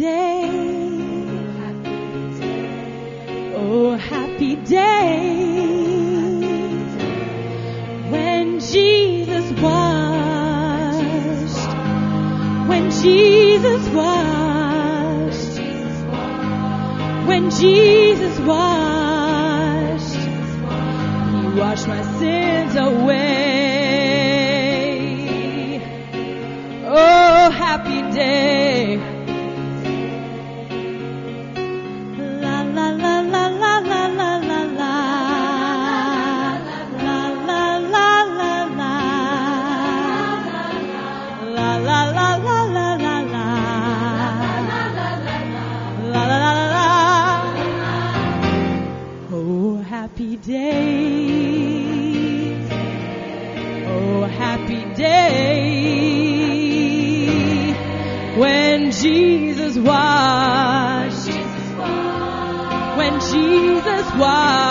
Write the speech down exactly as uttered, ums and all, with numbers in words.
day. Oh, happy day. When Jesus washed. When Jesus washed. When Jesus washed. He washed my sins away. Oh, happy day. La la la la la la la la la. La la la la la. La la la la la la la. La la la la. Oh, happy day. Oh, happy day. When Jesus washed, when Jesus washed.